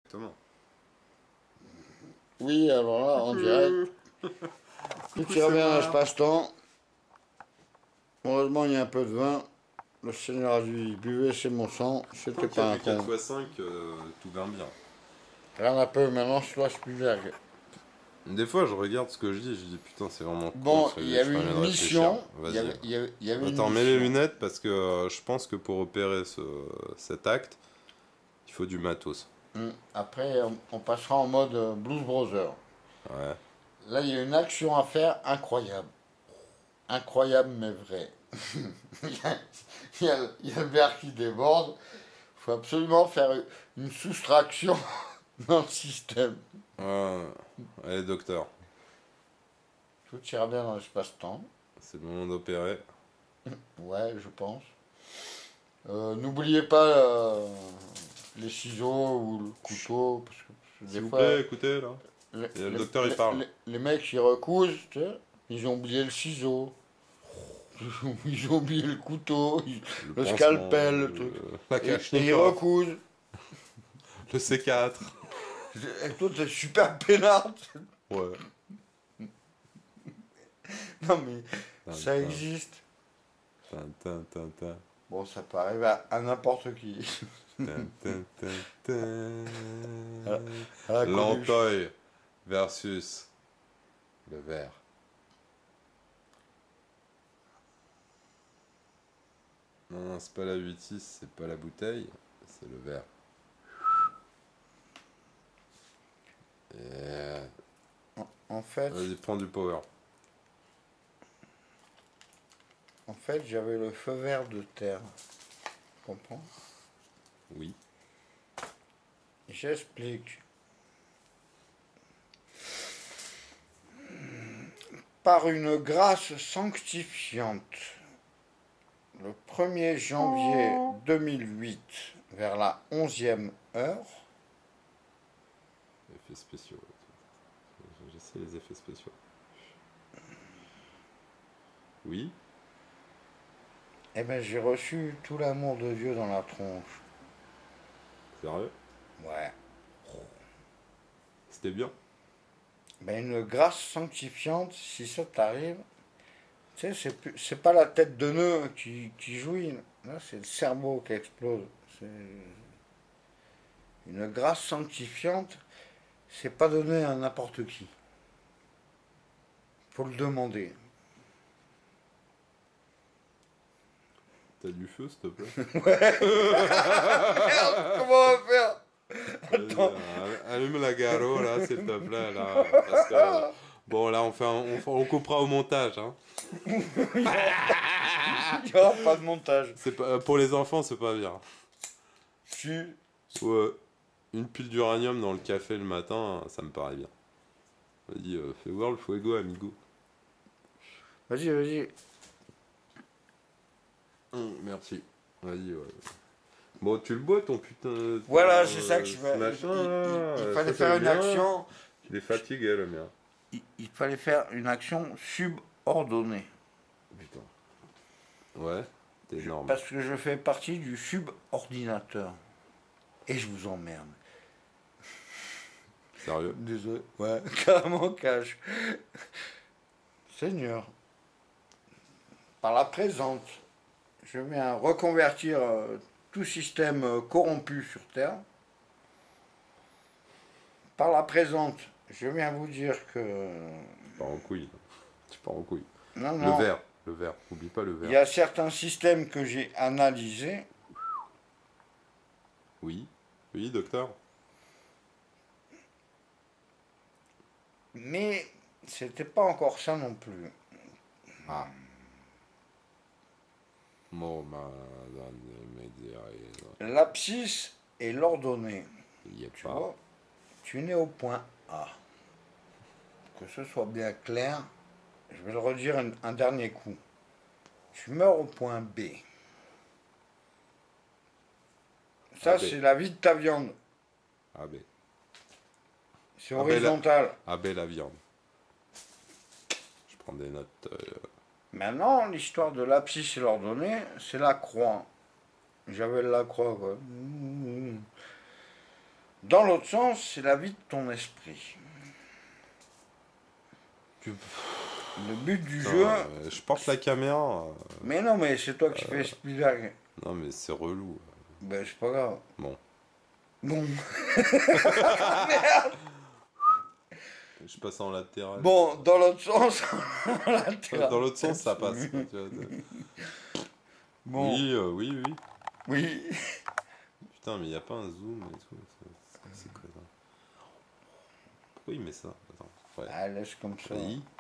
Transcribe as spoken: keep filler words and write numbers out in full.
Exactement. Oui, alors là, en direct, tout ira bien dans l'espace-temps. Heureusement, il y a un peu de vin. Le Seigneur a dit, buvez, c'est mon sang. C'était Tant qu'il y pas a un du quatre con. fois cinq, euh, tout va bien. Rien un peu, maintenant, soit Spielberg. Des fois, je regarde ce que je dis, je dis putain, c'est vraiment con, Bon, ce que il je y je suis avait en train une de réfléchir. mission. Il y Vas-y. avait, il y avait, il y avait une Attends, mets les mission. lunettes parce que euh, je pense que pour opérer ce, cet acte, il faut du matos. Hum, Après, on, on passera en mode euh, Blues Brothers. Ouais. Là, il y a une action à faire incroyable. Incroyable, mais vrai. il, y a, il y a- il y a le verre qui déborde. Il faut absolument faire une soustraction dans le système. Ouais. Allez, docteur, Tout ira bien dans l'espace-temps. c'est le moment d'opérer. Ouais, je pense. Euh, N'oubliez pas euh, les ciseaux ou le couteau, parce que des S'il vous fois, plaît, écoutez là. les, Et le les- docteur il les- parle. les- les mecs ils recousent, tu sais, ils ont oublié le ciseau, ils ont oublié le couteau, ils- Le le pansement, scalpel, le le- truc. la Et, et ils Kalachnikov, recousent. le C quatre. Et toi, t'es super peinard. Ouais. Non, mais Tin, ça tin, existe. tin, tin, tin, tin. Bon, ça peut arriver à, à n'importe qui. Tin, tin, tin, tin. À la Coluche. L'Antoy versus le verre. Non, non, c'est pas la huit six, c'est pas la bouteille, c'est le verre. Et... En fait, Vas-y, prends du power. en fait, j'avais le feu vert de terre. Tu comprends? Oui. J'explique. Par une grâce sanctifiante, le premier janvier deux mille huit, vers la onzième heure, Effets spéciaux. J'essaie les effets spéciaux. Oui. eh ben, j'ai reçu tout l'amour de Dieu dans la tronche. Sérieux? Ouais. C'était bien? Ben, une grâce sanctifiante, si ça t'arrive, tu sais, c'est plus- c'est pas la tête de nœud qui, qui jouit, là, c'est le cerveau qui explose. C'est une grâce sanctifiante, c'est pas donné à n'importe qui. Faut le demander. T'as du feu, s'il te plaît? Merde, comment on va faire? Vas-y, euh, allume la garo, là, s'il te plaît, là. Parce que... Bon, là, on, fait un- on, fait- on coupera au montage, hein. Il n'y aura pas de montage. C'est pas, pour les enfants, c'est pas bien. Si. Ouais. Une pile d'uranium dans le café le matin, ça me paraît bien. Vas-y, euh, fais voir le fuego, amigo. Vas-y, vas-y. Hum, merci. Vas-y, ouais. Bon, tu le bois, ton putain... ton- Voilà, c'est ça que je ce fais. Il, machin, il- là, il- il ça, fallait c'est faire une bien. action. Il est fatigué, le mien. Il, il fallait faire une action subordonnée. Putain. Ouais, t'es énorme. Parce que je fais partie du subordinateur. Et je vous emmerde. Sérieux? Désolé. Ouais, carrément cash. Seigneur, par la présente, je viens reconvertir euh, tout système euh, corrompu sur Terre. Par la présente, je viens vous dire que... Tu pars en couille. Tu pars en couille. Non, Le non, verre. Le verre. Oublie pas le il y verre. a certains systèmes que j'ai analysés. Oui. Oui, docteur. Mais c'était pas encore ça non plus. Ah. Mon madame médiaire. L'abscisse et l'ordonnée. Il y est Tu pas. vois, tu nais au point A. Que ce soit bien clair, je vais le redire un, un dernier coup. Tu meurs au point B. Ça, A B. c'est la vie de ta viande. A B. C'est Ah, ben là- horizontal. A B la viande. Je prends des notes. euh, Maintenant, l'histoire de l'abscisse et l'ordonnée, c'est la croix. J'avais la croix, quoi. Dans l'autre sens, c'est la vie de ton esprit. Tu- Le but du Putain, jeu... euh, je porte la caméra. euh, Mais non, mais c'est toi qui fais Spielberg. Non, mais c'est relou. Ben, c'est pas grave. Bon. Bon. Je passe en latéral. Bon, dans l'autre sens, latéral. Dans l'autre sens, ça passe. Tu vois, Bon. Oui, euh, oui, oui. Oui. Putain, mais il n'y a pas un zoom et tout. C'est c'est quoi ça? Pourquoi il met ça? Attends. Ouais. Ah, laisse comme ça. I.